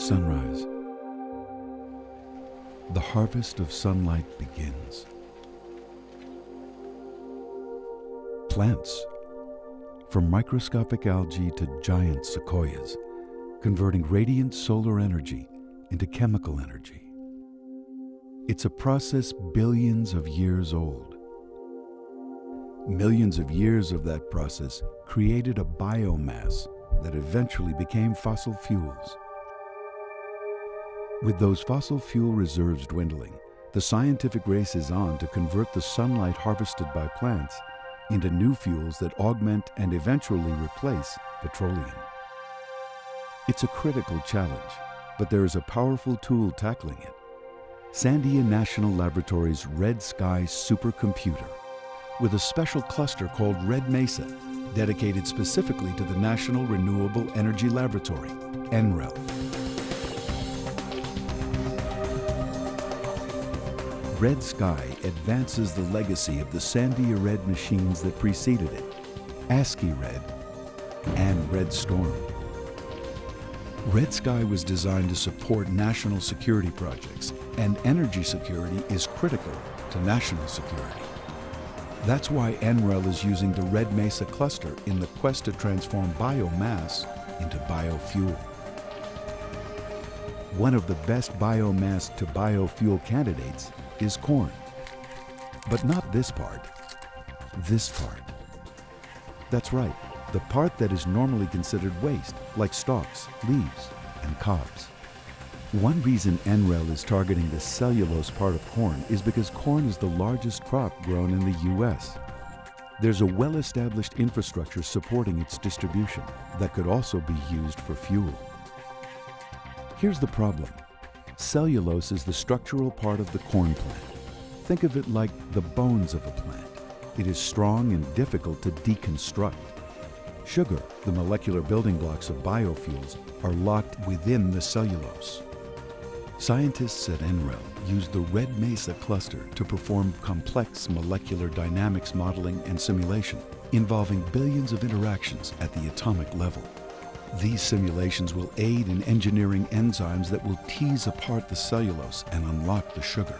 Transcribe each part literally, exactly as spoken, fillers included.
sunrise, the harvest of sunlight begins. Plants, from microscopic algae to giant sequoias, converting radiant solar energy into chemical energy. It's a process billions of years old. Millions of years of that process created a biomass that eventually became fossil fuels. With those fossil fuel reserves dwindling, the scientific race is on to convert the sunlight harvested by plants into new fuels that augment and eventually replace petroleum. It's a critical challenge, but there is a powerful tool tackling it. Sandia National Laboratory's Red Sky Supercomputer, with a special cluster called Red Mesa, dedicated specifically to the National Renewable Energy Laboratory, N R E L. Red Sky advances the legacy of the Sandia Red machines that preceded it, ASCII Red and Red Storm. Red Sky was designed to support national security projects, and energy security is critical to national security. That's why N R E L is using the Red Mesa cluster in the quest to transform biomass into biofuel. One of the best biomass to biofuel candidates is corn. But not this part, this part. That's right, the part that is normally considered waste, like stalks, leaves, and cobs. One reason N R E L is targeting the cellulose part of corn is because corn is the largest crop grown in the U S. There's a well-established infrastructure supporting its distribution that could also be used for fuel. Here's the problem. Cellulose is the structural part of the corn plant. Think of it like the bones of a plant. It is strong and difficult to deconstruct. Sugar, the molecular building blocks of biofuels, are locked within the cellulose. Scientists at N R E L use the Red Mesa cluster to perform complex molecular dynamics modeling and simulation involving billions of interactions at the atomic level. These simulations will aid in engineering enzymes that will tease apart the cellulose and unlock the sugar.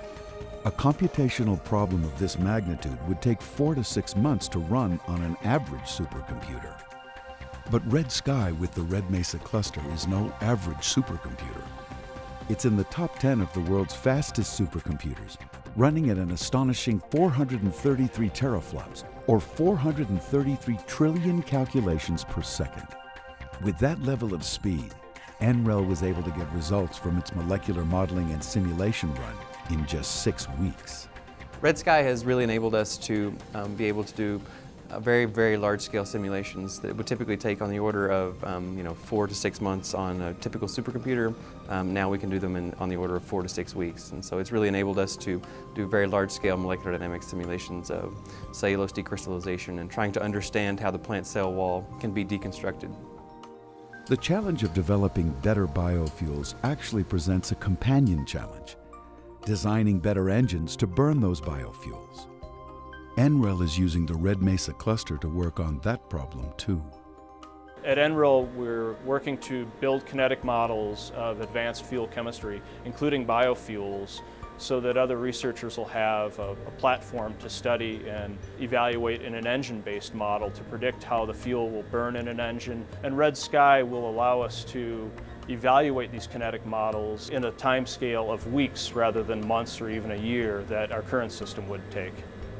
A computational problem of this magnitude would take four to six months to run on an average supercomputer. But Red Sky with the Red Mesa cluster is no average supercomputer. It's in the top ten of the world's fastest supercomputers, running at an astonishing four hundred thirty-three teraflops, or four hundred thirty-three trillion calculations per second. With that level of speed, N R E L was able to get results from its molecular modeling and simulation run in just six weeks. Red Sky has really enabled us to um, be able to do uh, very, very large-scale simulations that would typically take on the order of um, you know, four to six months on a typical supercomputer. Um, now we can do them in, on the order of four to six weeks. And so it's really enabled us to do very large-scale molecular dynamics simulations of cellulose decrystallization and trying to understand how the plant cell wall can be deconstructed. The challenge of developing better biofuels actually presents a companion challenge: designing better engines to burn those biofuels. N R E L is using the Red Mesa cluster to work on that problem too. At N R E L, we're working to build kinetic models of advanced fuel chemistry, including biofuels, so that other researchers will have a, a platform to study and evaluate in an engine-based model to predict how the fuel will burn in an engine. And Red Sky will allow us to evaluate these kinetic models in a time scale of weeks rather than months or even a year that our current system would take.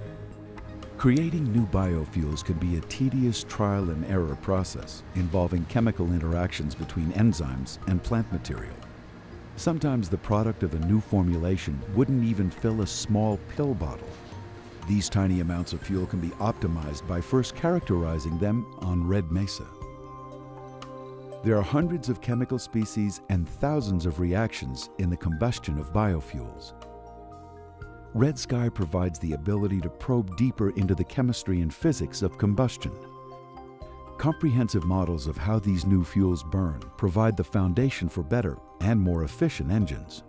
Creating new biofuels can be a tedious trial and error process involving chemical interactions between enzymes and plant material. Sometimes the product of a new formulation wouldn't even fill a small pill bottle. These tiny amounts of fuel can be optimized by first characterizing them on Red Mesa. There are hundreds of chemical species and thousands of reactions in the combustion of biofuels. Red Sky provides the ability to probe deeper into the chemistry and physics of combustion. Comprehensive models of how these new fuels burn provide the foundation for better and more efficient engines.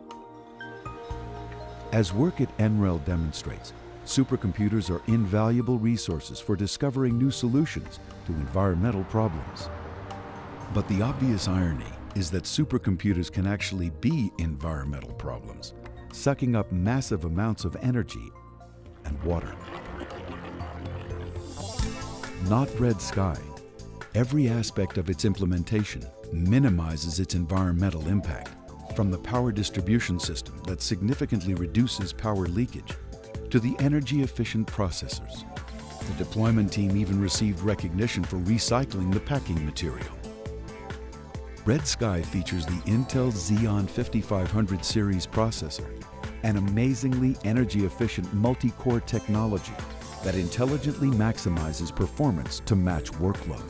As work at N R E L demonstrates, supercomputers are invaluable resources for discovering new solutions to environmental problems. But the obvious irony is that supercomputers can actually be environmental problems, sucking up massive amounts of energy and water. Not Red Sky. Every aspect of its implementation minimizes its environmental impact, from the power distribution system that significantly reduces power leakage to the energy-efficient processors. The deployment team even received recognition for recycling the packing material. Red Sky features the Intel Xeon fifty-five hundred series processor, an amazingly energy-efficient multi-core technology that intelligently maximizes performance to match workload.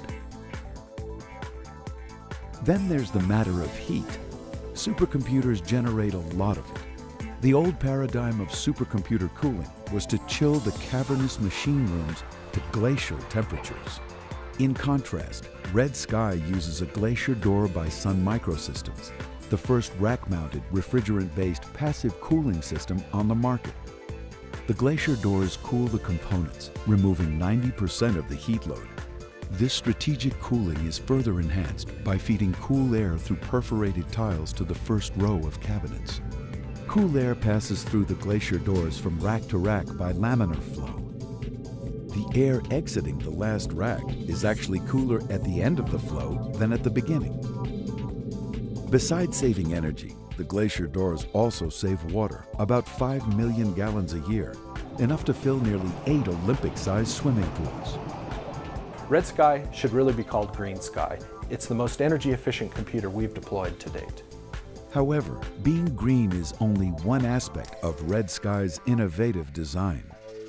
Then there's the matter of heat. Supercomputers generate a lot of it. The old paradigm of supercomputer cooling was to chill the cavernous machine rooms to glacial temperatures. In contrast, Red Sky uses a glacier door by Sun Microsystems, the first rack-mounted refrigerant-based passive cooling system on the market. The glacier doors cool the components, removing ninety percent of the heat load. This strategic cooling is further enhanced by feeding cool air through perforated tiles to the first row of cabinets. Cool air passes through the glacier doors from rack to rack by laminar flow. The air exiting the last rack is actually cooler at the end of the flow than at the beginning. Besides saving energy, the glacier doors also save water, about five million gallons a year, enough to fill nearly eight Olympic-sized swimming pools. Red Sky should really be called Green Sky. It's the most energy-efficient computer we've deployed to date. However, being green is only one aspect of Red Sky's innovative design.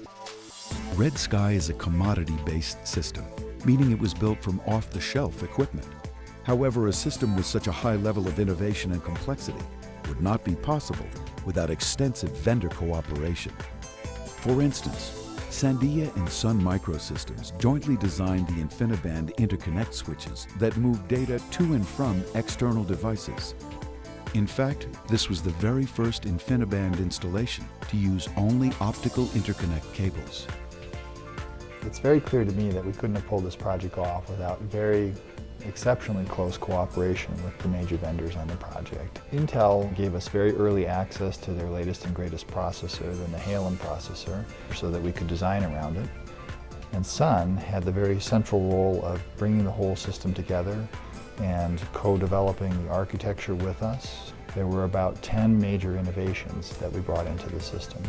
Red Sky is a commodity-based system, meaning it was built from off-the-shelf equipment. However, a system with such a high level of innovation and complexity would not be possible without extensive vendor cooperation. For instance, Sandia and Sun Microsystems jointly designed the InfiniBand interconnect switches that move data to and from external devices. In fact, this was the very first InfiniBand installation to use only optical interconnect cables. It's very clear to me that we couldn't have pulled this project off without very exceptionally close cooperation with the major vendors on the project. Intel gave us very early access to their latest and greatest processor, the Nehalem processor, so that we could design around it. And Sun had the very central role of bringing the whole system together and co-developing the architecture with us. There were about ten major innovations that we brought into the system.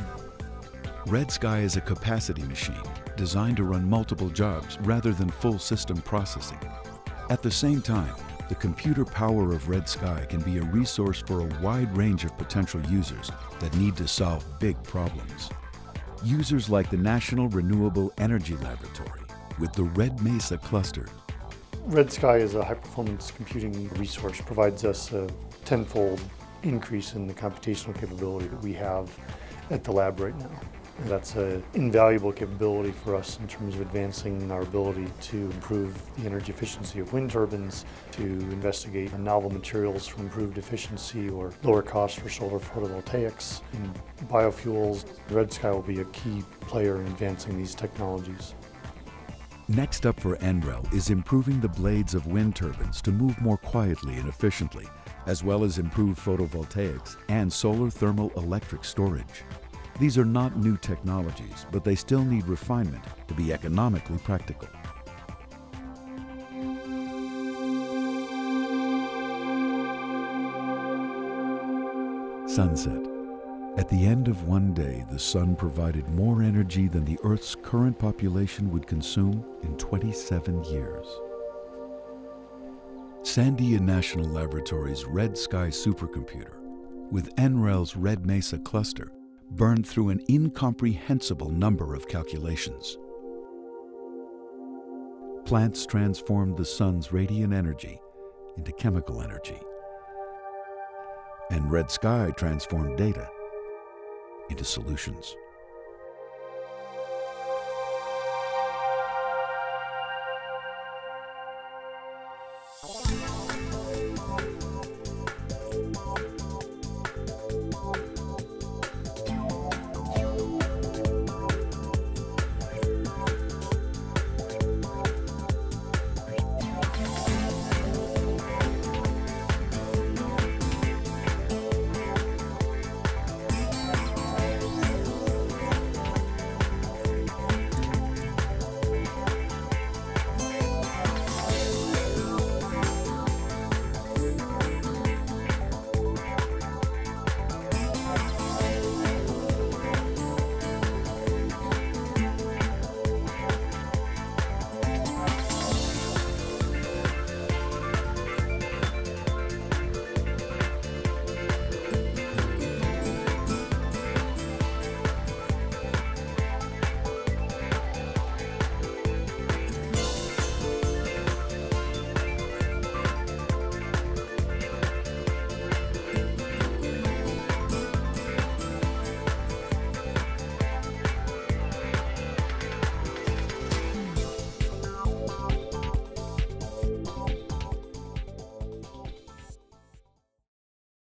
Red Sky is a capacity machine designed to run multiple jobs rather than full system processing. At the same time, the computer power of Red Sky can be a resource for a wide range of potential users that need to solve big problems. Users like the National Renewable Energy Laboratory with the Red Mesa cluster. Red Sky is a high-performance computing resource, provides us a tenfold increase in the computational capability that we have at the lab right now. That's an invaluable capability for us in terms of advancing our ability to improve the energy efficiency of wind turbines, to investigate novel materials for improved efficiency or lower costs for solar photovoltaics and biofuels. Red Sky will be a key player in advancing these technologies. Next up for N R E L is improving the blades of wind turbines to move more quietly and efficiently, as well as improve photovoltaics and solar thermal electric storage. These are not new technologies, but they still need refinement to be economically practical. Sunset. At the end of one day, the sun provided more energy than the Earth's current population would consume in twenty-seven years. Sandia National Laboratory's Red Sky Supercomputer, with N R E L's Red Mesa cluster, burned through an incomprehensible number of calculations. Plants transformed the sun's radiant energy into chemical energy, and Red Sky transformed data into solutions.